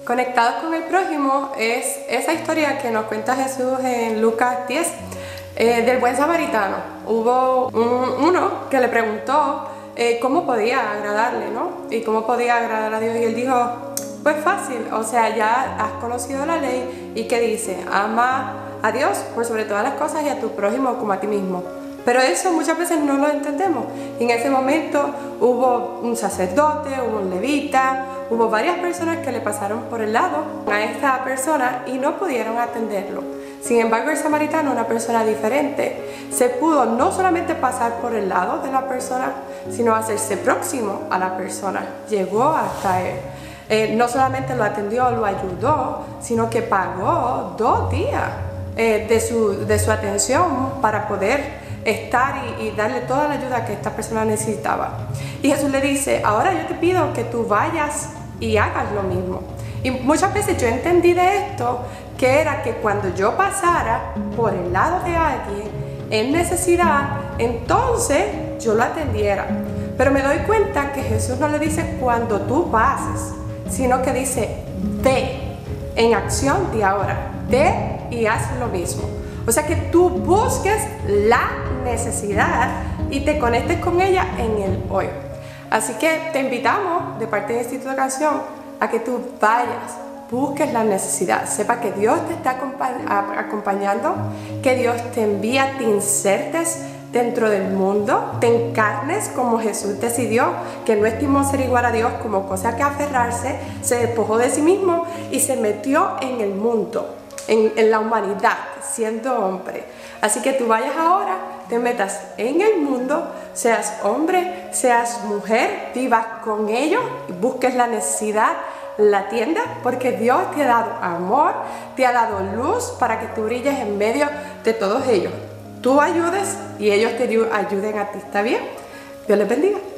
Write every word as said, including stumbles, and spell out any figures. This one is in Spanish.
Conectados con el prójimo es esa historia que nos cuenta Jesús en Lucas diez, eh, del buen samaritano. Hubo un, uno que le preguntó eh, cómo podía agradarle, ¿no? Y cómo podía agradar a Dios, y él dijo, pues fácil, o sea, ya has conocido la ley, y que dice, ama a Dios por sobre todas las cosas y a tu prójimo como a ti mismo. Pero eso muchas veces no lo entendemos. Y en ese momento hubo un sacerdote, hubo un levita, hubo varias personas que le pasaron por el lado a esta persona y no pudieron atenderlo. Sin embargo, el samaritano, una persona diferente, se pudo no solamente pasar por el lado de la persona, sino hacerse próximo a la persona. Llegó hasta él. Eh, no solamente lo atendió, lo ayudó, sino que pagó dos días eh, de, su, de su atención para poder estar y, y darle toda la ayuda que esta persona necesitaba. Y Jesús le dice, ahora yo te pido que tú vayas y hagas lo mismo. Y muchas veces yo entendí de esto que era que cuando yo pasara por el lado de alguien en necesidad, entonces yo lo atendiera. Pero me doy cuenta que Jesús no le dice cuando tú pases, sino que dice, ve en acción de ahora, ve y haz lo mismo. O sea, que tú busques la necesidad y te conectes con ella en el hoy. Así que te invitamos de parte del Instituto de Canción a que tú vayas, busques la necesidad, sepa que Dios te está acompañando, que Dios te envía, te insertes dentro del mundo, te encarnes como Jesús decidió, que no estimó ser igual a Dios como cosa que aferrarse, se despojó de sí mismo y se metió en el mundo. En, en la humanidad, siendo hombre. Así que tú vayas ahora, te metas en el mundo, seas hombre, seas mujer, vivas con ellos, busques la necesidad, la atiendas, porque Dios te ha dado amor, te ha dado luz para que tú brilles en medio de todos ellos. Tú ayudes y ellos te ayuden a ti, ¿está bien? Dios les bendiga.